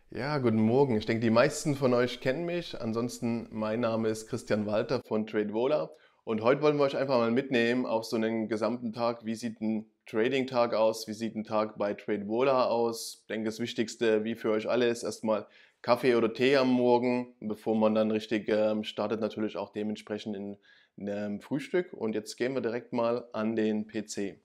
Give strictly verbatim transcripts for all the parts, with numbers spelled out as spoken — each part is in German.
Ja, guten Morgen. Ich denke, die meisten von euch kennen mich. Ansonsten, mein Name ist Christian Walter von TradeVola und heute wollen wir euch einfach mal mitnehmen auf so einen gesamten Tag. Wie sieht ein Trading-Tag aus? Wie sieht ein Tag bei TradeVola aus? Ich denke, das Wichtigste, wie für euch alle, ist erstmal Kaffee oder Tee am Morgen, bevor man dann richtig ähm, startet, natürlich auch dementsprechend in, in ähm, Frühstück. Und jetzt gehen wir direkt mal an den P C.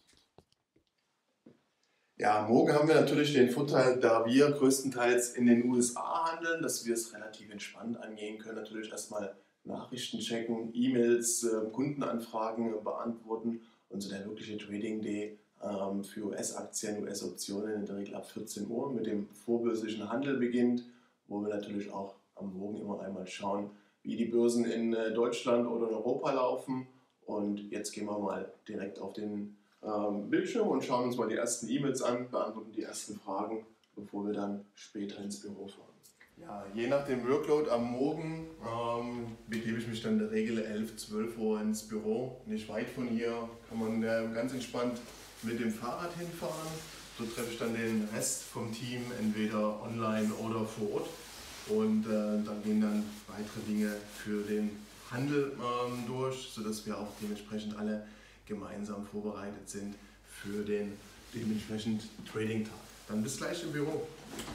Ja, morgen haben wir natürlich den Vorteil, da wir größtenteils in den U S A handeln, dass wir es relativ entspannt angehen können. Natürlich erstmal Nachrichten checken, E-Mails, äh, Kundenanfragen äh, beantworten und so der wirkliche Trading Day ähm, für U S-Aktien, U S-Optionen in der Regel ab vierzehn Uhr mit dem vorbörslichen Handel beginnt, wo wir natürlich auch am Morgen immer einmal schauen, wie die Börsen in äh, Deutschland oder in Europa laufen. Und jetzt gehen wir mal direkt auf den ähm, Bildschirm und schauen uns mal die ersten E-Mails an, beantworten die ersten Fragen, bevor wir dann später ins Büro fahren. Ja, je nach dem Workload am Morgen ähm, begebe ich mich dann in der Regel elf, zwölf Uhr ins Büro. Nicht weit von hier kann man äh, ganz entspannt mit dem Fahrrad hinfahren. Dort treffe ich dann den Rest vom Team, entweder online oder vor Ort. Und äh, dann gehen dann weitere Dinge für den Handel ähm, durch, sodass wir auch dementsprechend alle gemeinsam vorbereitet sind für den dementsprechend Trading-Tag. Dann bis gleich im Büro.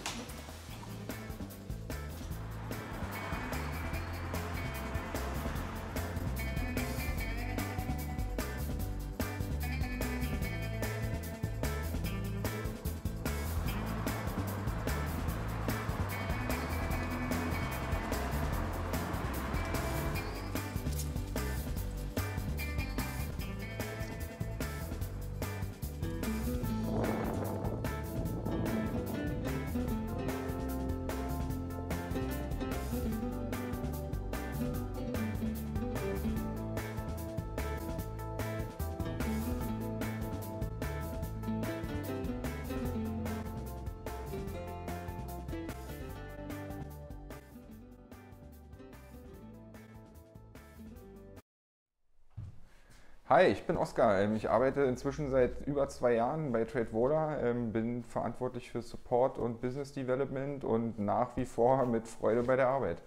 Hi, ich bin Oskar. Ähm, Ich arbeite inzwischen seit über zwei Jahren bei TradeVola, ähm, bin verantwortlich für Support und Business Development und nach wie vor mit Freude bei der Arbeit.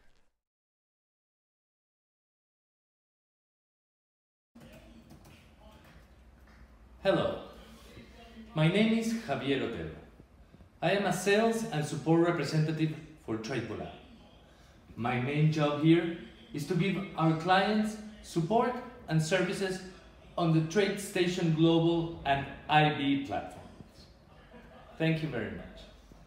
Hello, my name is Javier Otero. I am a sales and support representative for TradeVola. My main job here is to give our clients support and services on the TradeStation Global and I B platforms. Thank you very much.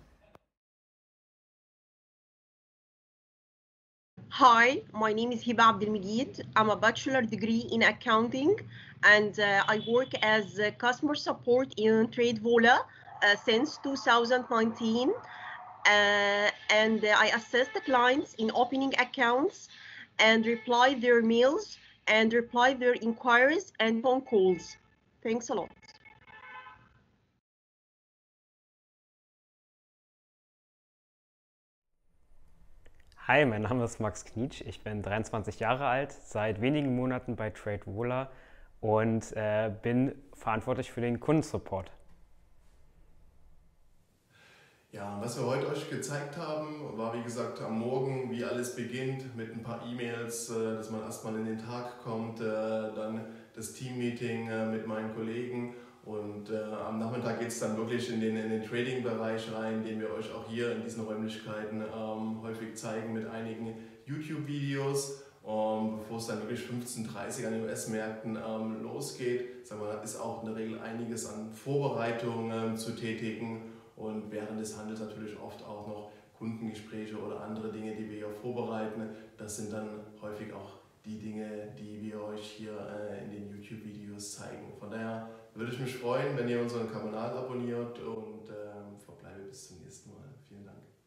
Hi, my name is Hiba Abdelmegid. I'm a bachelor degree in accounting and uh, I work as uh, customer support in TradeVola uh, since two thousand nineteen. Uh, and uh, I assist the clients in opening accounts and reply their mails and reply their inquiries and phone calls. Thanks a lot. Hi, mein Name ist Max Knietsch, ich bin dreiundzwanzig Jahre alt, seit wenigen Monaten bei TradeVola und äh, bin verantwortlich für den Kundensupport. Ja, was wir heute euch gezeigt haben, war wie gesagt am Morgen, wie alles beginnt mit ein paar E-Mails, äh, dass man erstmal in den Tag kommt, äh, dann das Teammeeting äh, mit meinen Kollegen und äh, am Nachmittag geht es dann wirklich in den, in den Trading-Bereich rein, den wir euch auch hier in diesen Räumlichkeiten ähm, häufig zeigen mit einigen YouTube-Videos. Um, bevor es dann wirklich fünfzehn Uhr dreißig an den U S-Märkten ähm, losgeht, sagen wir, ist auch in der Regel einiges an Vorbereitungen ähm, zu tätigen. Und während des Handels natürlich oft auch noch Kundengespräche oder andere Dinge, die wir hier vorbereiten. Das sind dann häufig auch die Dinge, die wir euch hier äh, in den YouTube-Videos zeigen. Von daher würde ich mich freuen, wenn ihr unseren Kanal abonniert und äh, verbleibe bis zum nächsten Mal. Vielen Dank.